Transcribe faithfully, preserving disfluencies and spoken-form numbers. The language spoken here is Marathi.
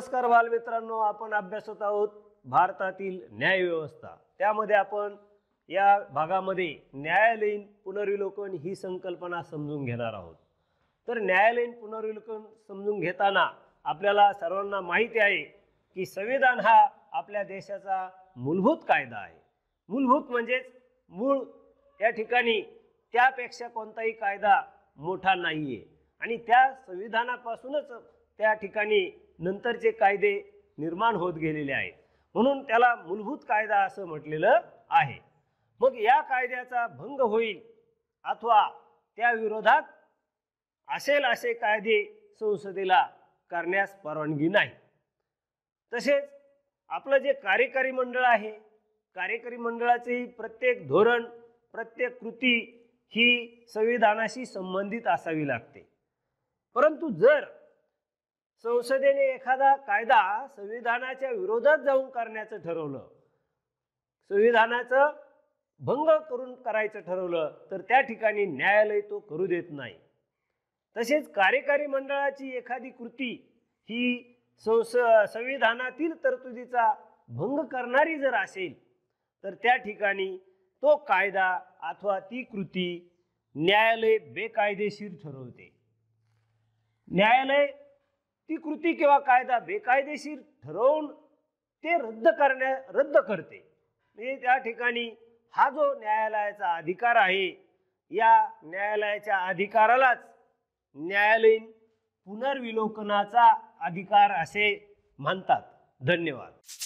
नमस्कार बालमित्रांनो, आपण अभ्यासत आहोत भारतातील न्यायव्यवस्था। त्यामध्ये आपण या भागामध्ये न्यायालयीन पुनर्विलोकन ही संकल्पना समजून घेणार आहोत। तर न्यायालयीन पुनर्विलोकन समजून घेताना आपल्याला सर्वांना माहिती आहे की संविधान हा आपल्या देशाचा मूलभूत कायदा आहे। मूलभूत म्हणजेच मूळ, या ठिकाणी त्यापेक्षा कोणताही कायदा मोठा नाहीये आणि त्या संविधानापासूनच त्या ठिकाणी नंतरचे कायदे निर्माण होत गेलेले आहेत, म्हणून त्याला मूलभूत कायदा असं म्हटलेलं आहे। मग या कायद्याचा भंग होईल अथवा त्या विरोधात असेल असे कायदे संसदेला करण्यास परवानगी नाही। तसेच आपलं जे कार्यकारी मंडळ आहे, कार्यकारी मंडळाचे प्रत्येक धोरण, प्रत्येक कृती ही संविधानाशी संबंधित असावी लागते। परंतु जर संसदेने एखादा कायदा संविधानाच्या विरोधात जाऊन करण्याचं ठरवलं, संविधानाचं भंग करून करायचं ठरवलं, तर त्या ठिकाणी न्यायालय तो करू देत नाही। तसेच कार्यकारी मंडळाची एखादी कृती ही संस संविधानातील तरतुदीचा भंग करणारी जर असेल, तर त्या ठिकाणी तो कायदा अथवा ती कृती न्यायालय बेकायदेशीर ठरवते। न्यायालय ती कृती किंवा कायदा बेकायदेशीर ठरवून ते रद्द करण्या रद्द करते। म्हणजे त्या ठिकाणी हा जो न्यायालयाचा अधिकार आहे, या न्यायालयाच्या अधिकारालाच न्यायालयीन पुनर्विलोकनाचा अधिकार असे म्हणतात। धन्यवाद।